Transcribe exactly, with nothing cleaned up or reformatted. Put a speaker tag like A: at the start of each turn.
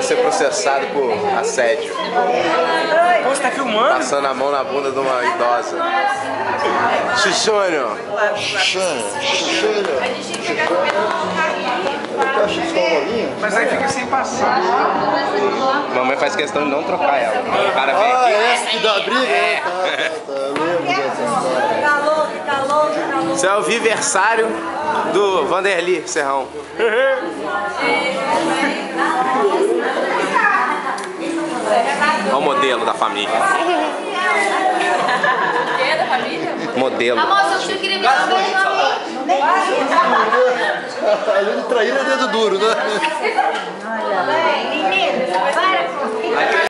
A: ser processado por assédio.
B: Pô, você tá filmando?
A: Passando a mão na bunda de uma idosa. Xuxônio.
C: Xuxônio. Xuxônio.
B: Mas aí fica sem passar.
A: Mamãe faz questão de não trocar ela. O cara vem
C: Ah,
A: aqui.
C: é essa que dá briga? É. Tá, tá, tá. Eu lembro dessa história.
D: Calor, calor, calor.
A: Isso é o viversário do Vanderly Serrão. Olha o modelo da família.
D: O que da família?
A: Modelo.
D: Amor, seu tio queria me dar um beijo, amor.
C: Ali de traíra é dedo duro, né?
D: Menino, para.